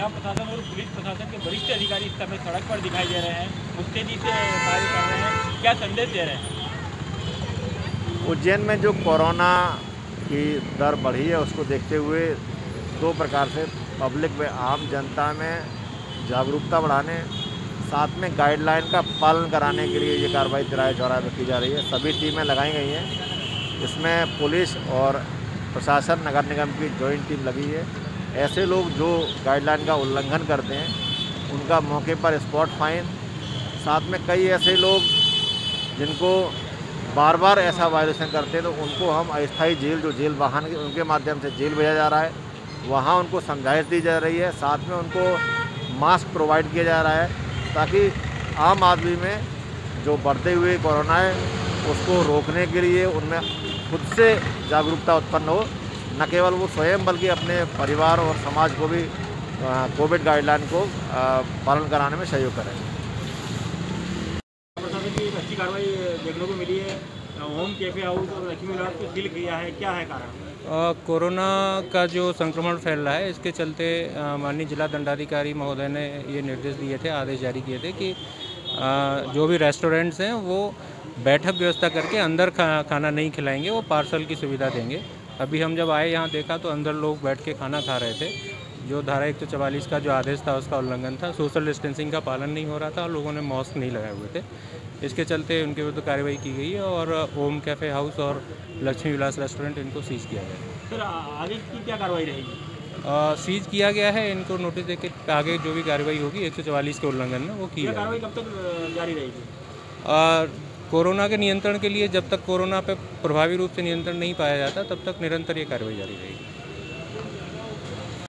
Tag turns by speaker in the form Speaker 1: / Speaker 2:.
Speaker 1: जिला प्रशासन और पुलिस प्रशासन के वरिष्ठ अधिकारी इस समय सड़क पर दिखाई दे रहे हैं, मुस्तैदी से कार्य कर रहे हैं, क्या संदेश दे रहे हैं?
Speaker 2: उज्जैन में जो कोरोना की दर बढ़ी है उसको देखते हुए दो प्रकार से पब्लिक में, आम जनता में जागरूकता बढ़ाने, साथ में गाइडलाइन का पालन कराने के लिए ये कार्रवाई तिराहे चौराहे पर की जा रही है। सभी टीमें लगाई गई हैं, इसमें पुलिस और प्रशासन नगर निगम की जॉइंट टीम लगी है। ऐसे लोग जो गाइडलाइन का उल्लंघन करते हैं उनका मौके पर स्पॉट फाइन, साथ में कई ऐसे लोग जिनको बार बार ऐसा वायलेशन करते हैं तो उनको हम अस्थायी जेल, जो जेल वाहन के उनके माध्यम से जेल भेजा जा रहा है, वहाँ उनको समझाइश दी जा रही है। साथ में उनको मास्क प्रोवाइड किया जा रहा है ताकि आम आदमी में जो बढ़ते हुए कोरोना है उसको रोकने के लिए उनमें खुद से जागरूकता उत्पन्न हो, न केवल वो स्वयं बल्कि अपने परिवार और समाज को भी कोविड गाइडलाइन को पालन कराने में सहयोग करें।
Speaker 1: प्रशासन की एक अच्छी कार्रवाई देखने को मिली है, होम कैफे हाउस और लक्ष्मी विलास को सील किया है, क्या है कारण?
Speaker 3: कोरोना का जो संक्रमण फैल रहा है इसके चलते माननीय जिला दंडाधिकारी महोदय ने ये निर्देश दिए थे, आदेश जारी किए थे कि जो भी रेस्टोरेंट्स हैं वो बैठक व्यवस्था करके अंदर खाना नहीं खिलाएंगे, वो पार्सल की सुविधा देंगे। अभी हम जब आए यहाँ देखा तो अंदर लोग बैठ के खाना खा रहे थे। जो धारा 144 का जो आदेश था उसका उल्लंघन था, सोशल डिस्टेंसिंग का पालन नहीं हो रहा था और लोगों ने मास्क नहीं लगाए हुए थे। इसके चलते उनके विरुद्ध कार्रवाई की गई है और ओम कैफ़े हाउस और लक्ष्मी विलास रेस्टोरेंट इनको सीज़ किया गया है।
Speaker 1: सर आगे की क्या कार्रवाई रहेगी?
Speaker 3: सीज़ किया गया है, इनको नोटिस देके आगे जो भी कार्रवाई होगी 144 के उल्लंघन में वो की जाएगी।
Speaker 1: कार्रवाई कब तक जारी रहेगी?
Speaker 3: कोरोना के नियंत्रण के लिए जब तक कोरोना पे प्रभावी रूप से नियंत्रण नहीं पाया जाता तब तक निरंतर ये कार्रवाई जारी रहेगी।